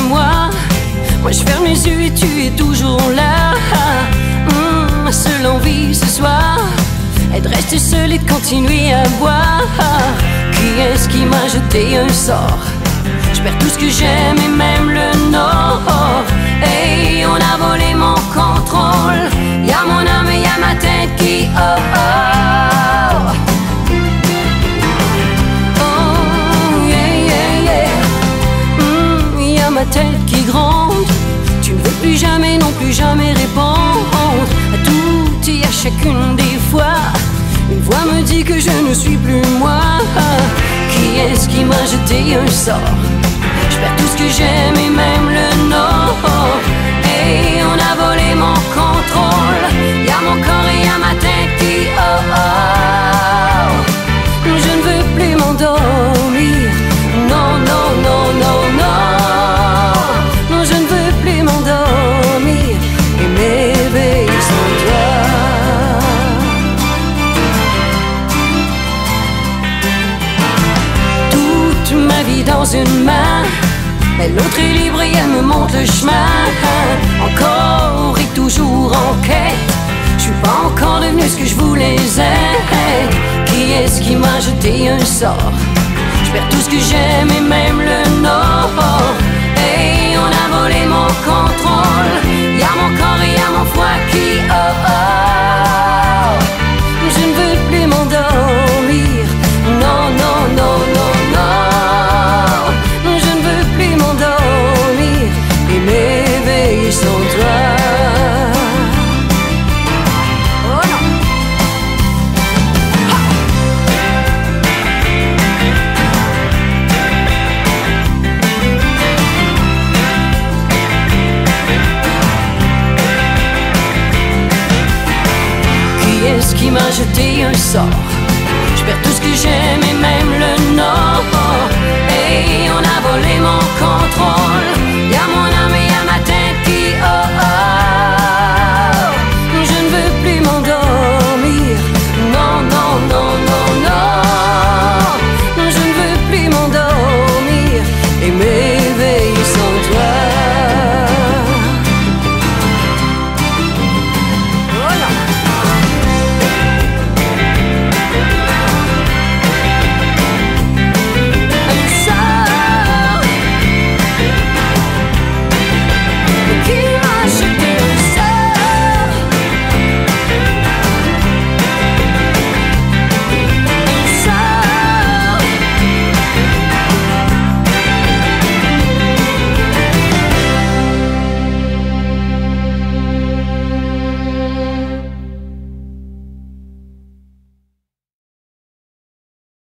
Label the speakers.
Speaker 1: moi. Moi je ferme les yeux et tu es toujours là. Ma seule envie ce soir est de rester seul et de continuer à boire. Qui est-ce qui m'a jeté un sort? Je perds tout ce que j'aime et même le nord. Hey, on a volé mon contrôle. Y'a mon âme et y'a ma tête qui Y'a ma tête qui gronde. Tu ne veux plus jamais, non plus jamais répondre à tout et à chacune des fois. Une voix me dit que je ne suis plus moi. Qui est-ce qui m'a jeté un sort? Je perds tout ce que j'aime et même le nord. Et on a volé mon contrôle. Y'a mon corps et y'a ma tête qui Je ne veux plus m'endormir. Non, non, non, non, non. Non, je ne veux plus m'endormir et m'éveiller sans toi. Toute ma vie dans une main, mais l'autre est libre et elle me montre le chemin. Encore et toujours en quête, je suis pas encore devenu ce que je voulais être. Qui est-ce qui m'a jeté un sort? Je perds tout ce que j'aime et même le nord. Et on a volé mon contrôle. Y'a mon corps et y'a mon foie qui Je ne veux plus m'endormir. Non, non, non, non, non. Je ne veux plus m'endormir et m'éveiller sans toi. Oh non. Qui est-ce qui m'a jeté un sort? Je perds tout ce que j'aime et même le nord. Et on a volé mon contrôle.